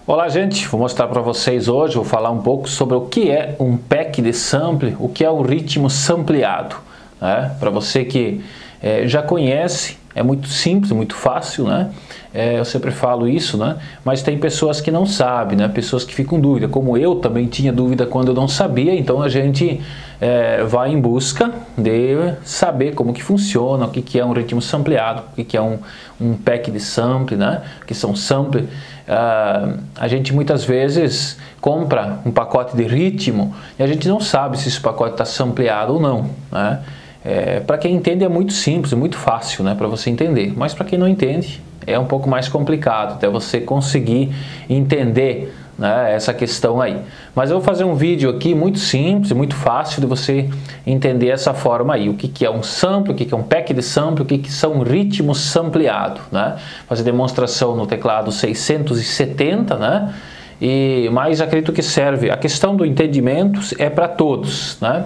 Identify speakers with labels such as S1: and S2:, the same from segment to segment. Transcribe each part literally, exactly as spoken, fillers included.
S1: Olá gente, vou mostrar para vocês hoje, vou falar um pouco sobre o que é um pack de sample, o que é um ritmo sampleado, né? Para você que é, já conhece, é muito simples, muito fácil, né? É, eu sempre falo isso, né? Mas tem pessoas que não sabem, né? Pessoas que ficam em dúvida, como eu também tinha dúvida quando eu não sabia, então a gente é, vai em busca de saber como que funciona, o que, que é um ritmo sampleado, o que, que é um, um pack de sample, né? Que são sample. Uh, a gente muitas vezes compra um pacote de ritmo e a gente não sabe se esse pacote está sampleado ou não, né? É, para quem entende é muito simples, é muito fácil, né, para você entender, mas para quem não entende é um pouco mais complicado até você conseguir entender, né, essa questão aí. Mas eu vou fazer um vídeo aqui muito simples, muito fácil de você entender essa forma aí. O que, que é um sample, o que, que é um pack de sample, o que, que são ritmos sampleados, né? Fazer demonstração no teclado seiscentos e setenta, né? E, mas acredito que serve. A questão do entendimento é para todos, né?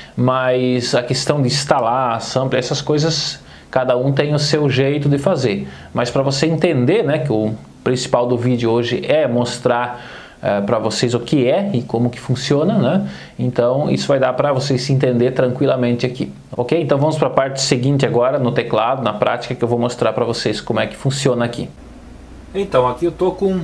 S1: Mas a questão de instalar, sample, essas coisas, cada um tem o seu jeito de fazer. Mas para você entender, né, que o principal do vídeo hoje é mostrar uh, para vocês o que é e como que funciona, né? Então isso vai dar para vocês se entender tranquilamente aqui, ok? Então vamos para a parte seguinte agora, no teclado, na prática, que eu vou mostrar para vocês como é que funciona aqui. Então aqui eu tô com,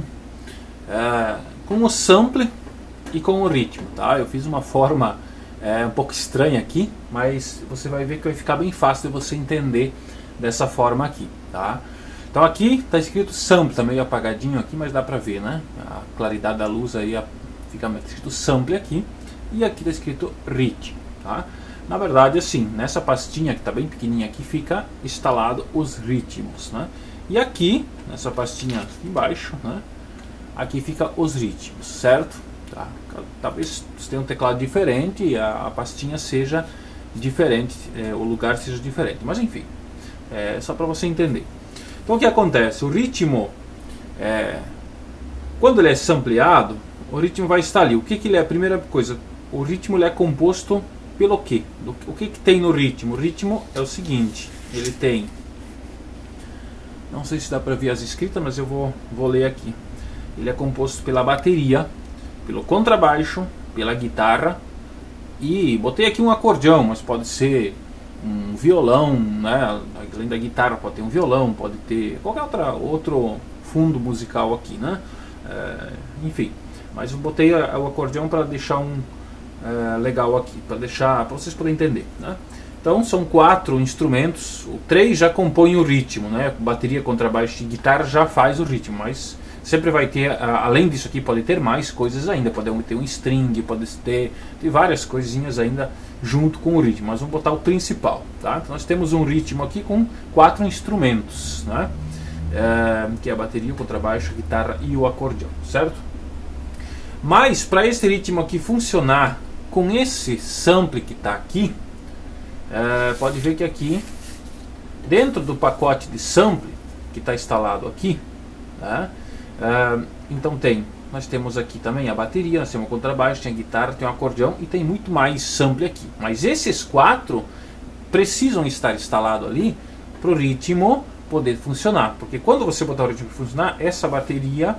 S1: uh, com o sample e com o ritmo, tá? Eu fiz uma forma É um pouco estranha aqui, mas você vai ver que vai ficar bem fácil de você entender dessa forma aqui, tá? Então aqui está escrito sample, tá meio apagadinho aqui, mas dá pra ver, né? A claridade da luz aí fica escrito sample aqui, e aqui está escrito ritmo, tá? Na verdade, assim, nessa pastinha que está bem pequenininha aqui, fica instalado os ritmos, né? E aqui, nessa pastinha aqui embaixo, né? Aqui fica os ritmos, certo? Tá. Talvez você tenha um teclado diferente e a, a pastinha seja diferente, é, o lugar seja diferente, mas enfim, é só para você entender. Então o que acontece? O ritmo, é, quando ele é sampleado, o ritmo vai estar ali. O que, que ele é? A primeira coisa, o ritmo ele é composto pelo quê? Do, o que, que tem no ritmo? O ritmo é o seguinte, ele tem, não sei se dá para ver as escritas, mas eu vou, vou ler aqui. Ele é composto pela bateria, pelo contrabaixo, pela guitarra, e botei aqui um acordeão, mas pode ser um violão, né? Além da guitarra pode ter um violão, pode ter qualquer outra, outro fundo musical aqui, né? É, enfim, mas eu botei a, o acordeão para deixar um é, legal aqui, para deixar, para vocês poderem entender, né? Então são quatro instrumentos, o três já compõem o ritmo, né? Bateria, contrabaixo e guitarra já faz o ritmo, mas sempre vai ter, além disso aqui, pode ter mais coisas ainda, pode ter um string, pode ter, ter várias coisinhas ainda junto com o ritmo, mas vamos botar o principal, tá? Então nós temos um ritmo aqui com quatro instrumentos, né? É, que é a bateria, o contrabaixo, a guitarra e o acordeão, certo? Mas para esse ritmo aqui funcionar com esse sample que está aqui, é, pode ver que aqui, dentro do pacote de sample que está instalado aqui, tá? Uh, então tem, nós temos aqui também a bateria, nós temos o contrabaixo, tem a guitarra, tem o acordeão e tem muito mais sample aqui. Mas esses quatro precisam estar instalados ali para o ritmo poder funcionar. Porque quando você botar o ritmo para funcionar, essa bateria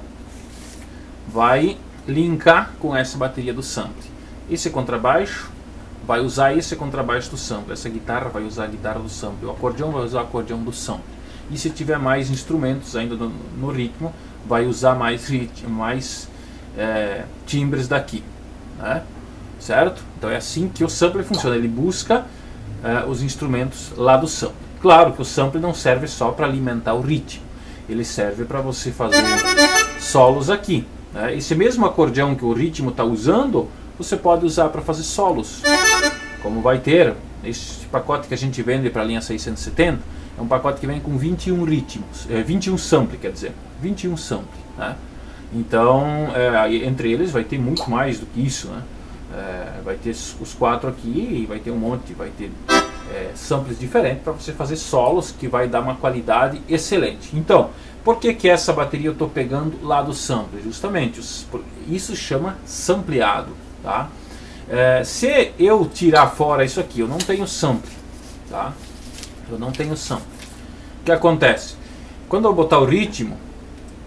S1: vai linkar com essa bateria do sample. Esse contrabaixo vai usar esse contrabaixo do sample, essa guitarra vai usar a guitarra do sample, o acordeão vai usar o acordeão do sample. E se tiver mais instrumentos ainda no, no ritmo, vai usar mais, ritmo, mais é, timbres daqui, né? Certo? Então é assim que o sample funciona, ele busca é, os instrumentos lá do sample. Claro que o sample não serve só para alimentar o ritmo, ele serve para você fazer solos aqui, né? Esse mesmo acordeão que o ritmo está usando, você pode usar para fazer solos, como vai ter esse pacote que a gente vende para a linha seiscentos e setenta. É um pacote que vem com vinte e um ritmos, é, vinte e um sample, quer dizer, vinte e um sample, né? Então, é, entre eles vai ter muito mais do que isso, né? É, vai ter os quatro aqui e vai ter um monte, vai ter é, samples diferentes para você fazer solos que vai dar uma qualidade excelente. Então, por que que essa bateria eu estou pegando lá do sample? Justamente, os, isso chama sampleado, tá? É, se eu tirar fora isso aqui, eu não tenho sample, tá? Eu não tenho sample. O que acontece? Quando eu botar o ritmo,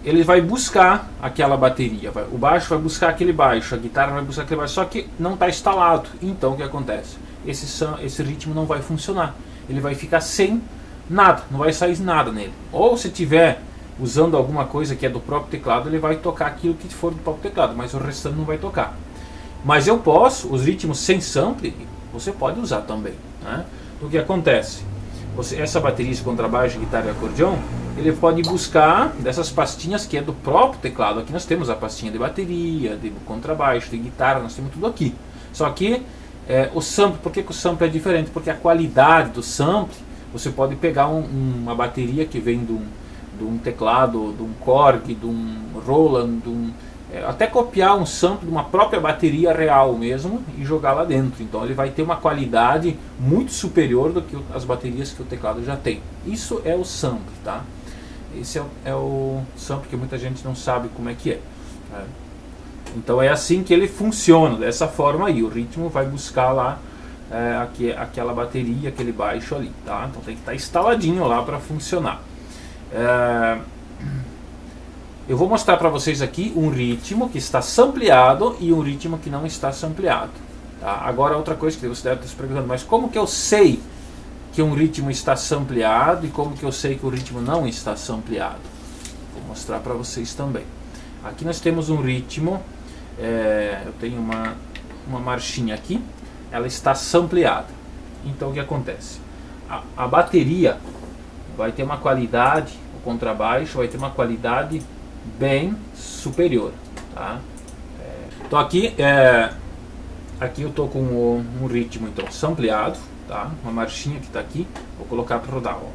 S1: ele vai buscar aquela bateria, vai, o baixo vai buscar aquele baixo, a guitarra vai buscar aquele baixo, só que não está instalado. Então o que acontece? Esse, esse ritmo não vai funcionar, ele vai ficar sem nada, não vai sair nada nele. Ou se tiver usando alguma coisa que é do próprio teclado, ele vai tocar aquilo que for do próprio teclado, mas o restante não vai tocar. Mas eu posso, os ritmos sem sample, você pode usar também, né? O que acontece? Você, essa bateria, esse contrabaixo, guitarra e acordeão, ele pode buscar dessas pastinhas que é do próprio teclado. Aqui nós temos a pastinha de bateria, de contrabaixo, de guitarra, nós temos tudo aqui. Só que é, o sample, por que, que o sample é diferente? Porque a qualidade do sample, você pode pegar um, uma bateria que vem de um, de um teclado, de um Korg, de um Roland, de um, é, até copiar um sample de uma própria bateria real mesmo e jogar lá dentro. Então ele vai ter uma qualidade muito superior do que as baterias que o teclado já tem. Isso é o sample, tá? Esse é, é o sample que muita gente não sabe como é que é, né? Então é assim que ele funciona, dessa forma aí. O ritmo vai buscar lá é, aqui, aquela bateria, aquele baixo ali, tá? Então tem que estar instaladinho lá para funcionar. É, eu vou mostrar para vocês aqui um ritmo que está sampleado e um ritmo que não está sampleado, tá? Agora outra coisa que você deve estar se perguntando, mas como que eu sei que um ritmo está sampleado e como que eu sei que o ritmo não está sampleado? Vou mostrar para vocês também. Aqui nós temos um ritmo, é, eu tenho uma, uma marchinha aqui, ela está sampleada. Então o que acontece? A, a bateria vai ter uma qualidade, o contrabaixo vai ter uma qualidade bem superior, tá? É, então aqui, é, aqui eu estou com o, um ritmo então sampleado, tá? Uma marchinha que está aqui, vou colocar para rodar, ó.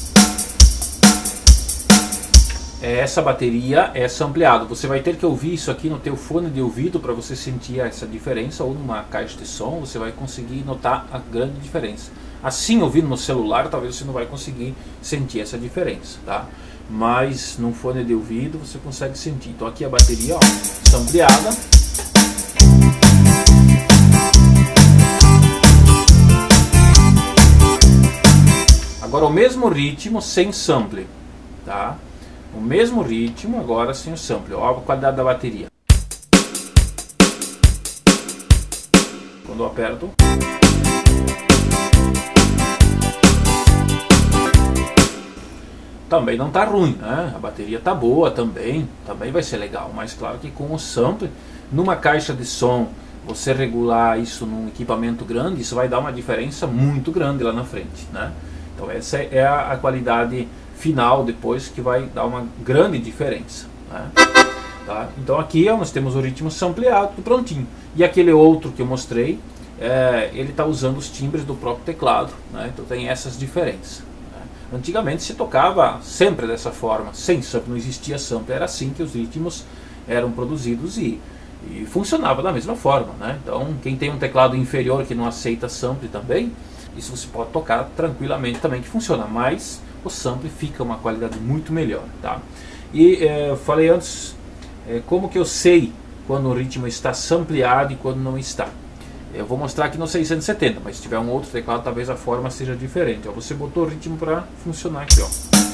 S1: Essa bateria é sampleado. Você vai ter que ouvir isso aqui no teu fone de ouvido para você sentir essa diferença, ou numa caixa de som você vai conseguir notar a grande diferença. Assim, ouvindo no celular, talvez você não vai conseguir sentir essa diferença, tá? Mas num fone de ouvido você consegue sentir. Então aqui a bateria, ó, sampleada. Agora o mesmo ritmo sem sample, tá? O mesmo ritmo agora sem o sample. Olha a qualidade da bateria. Quando eu aperto, também não tá ruim, né? A bateria tá boa também, também vai ser legal. Mas claro que com o sample, numa caixa de som, você regular isso num equipamento grande, isso vai dar uma diferença muito grande lá na frente, né? Então essa é a, a qualidade final depois que vai dar uma grande diferença, né? Tá? Então aqui ó, nós temos o ritmo sampleado, tudo prontinho. E aquele outro que eu mostrei, é, ele está usando os timbres do próprio teclado, né? Então tem essas diferenças, né? Antigamente se tocava sempre dessa forma, sem sample, não existia sample, era assim que os ritmos eram produzidos e, e funcionava da mesma forma, né? Então quem tem um teclado inferior que não aceita sample também, isso você pode tocar tranquilamente também que funciona, mas o sample fica uma qualidade muito melhor, tá? E é, eu falei antes, é, como que eu sei quando o ritmo está sampleado e quando não está. Eu vou mostrar aqui no seiscentos e setenta, mas se tiver um outro teclado talvez a forma seja diferente, ó. Você botou o ritmo para funcionar aqui, ó.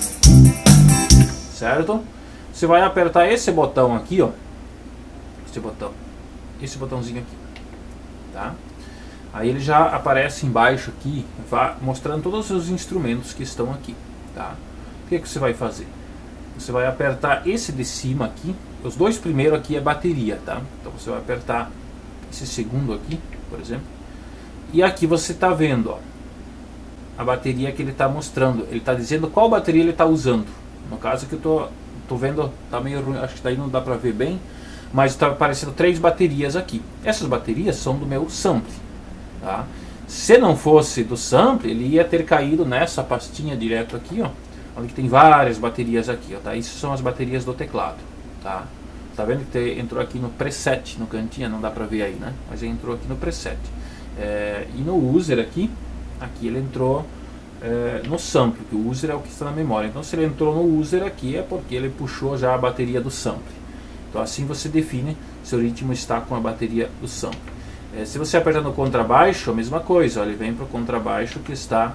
S1: Certo? Você vai apertar esse botão aqui, ó. Esse botão, esse botãozinho aqui, tá? Aí ele já aparece embaixo aqui, mostrando todos os instrumentos que estão aqui, tá? O que que você vai fazer? Você vai apertar esse de cima aqui, os dois primeiros aqui é bateria, tá? Então você vai apertar esse segundo aqui, por exemplo, e aqui você está vendo, ó, a bateria que ele está mostrando, ele está dizendo qual bateria ele está usando. No caso que eu tô, tô vendo, tá meio ruim, acho que daí não dá para ver bem, mas está aparecendo três baterias aqui. Essas baterias são do meu sample, tá? Se não fosse do sample, ele ia ter caído nessa pastinha direto aqui, ó, onde tem várias baterias aqui, ó, tá? Isso são as baterias do teclado, tá? Tá vendo que te, entrou aqui no preset, no cantinho, não dá pra ver aí, né? Mas ele entrou aqui no preset. É, e no user aqui, aqui ele entrou é, no sample, que o user é o que está na memória. Então se ele entrou no user aqui é porque ele puxou já a bateria do sample. Então assim você define se o ritmo está com a bateria do sample. É, se você apertar no contrabaixo, a mesma coisa, ó, ele vem para o contrabaixo que está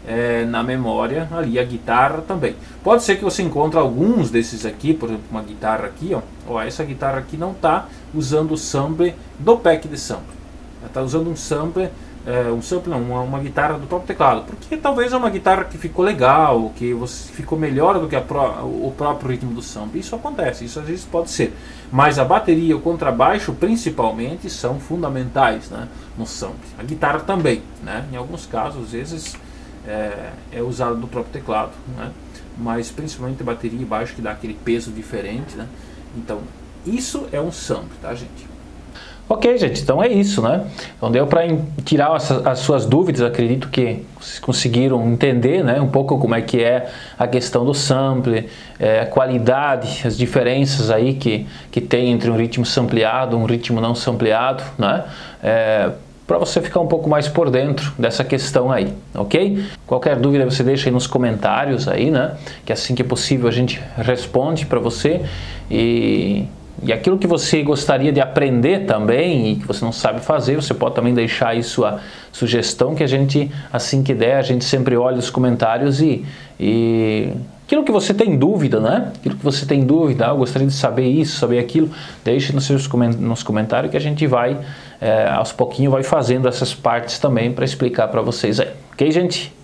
S1: é, na memória ali a guitarra também. Pode ser que você encontre alguns desses aqui, por exemplo, uma guitarra aqui, ó, ó essa guitarra aqui não está usando o sample do pack de sample, ela está usando um sample, é, um sample não, uma, uma guitarra do próprio teclado, porque talvez é uma guitarra que ficou legal, que você ficou melhor do que a pro, o próprio ritmo do sample. Isso acontece, isso às vezes pode ser, mas a bateria e o contrabaixo principalmente são fundamentais, né, no sample. A guitarra também, né, em alguns casos às vezes é, é usado do próprio teclado, né, mas principalmente a bateria e baixo que dá aquele peso diferente, né. Então isso é um sample, tá, gente? Ok, gente, então é isso, né? Então deu para tirar as, as suas dúvidas, acredito que vocês conseguiram entender, né, um pouco como é que é a questão do sample, é, a qualidade, as diferenças aí que, que tem entre um ritmo sampleado e um ritmo não sampleado, né? É, para você ficar um pouco mais por dentro dessa questão aí, ok? Qualquer dúvida você deixa aí nos comentários aí, né? Que assim que possível a gente responde para você. E... E aquilo que você gostaria de aprender também e que você não sabe fazer, você pode também deixar aí sua sugestão, que a gente, assim que der, a gente sempre olha os comentários e, e aquilo que você tem dúvida, né? Aquilo que você tem dúvida, ah, eu gostaria de saber isso, saber aquilo, deixe nos seus nos comentários que a gente vai, é, aos pouquinhos, vai fazendo essas partes também para explicar para vocês aí. Ok, gente?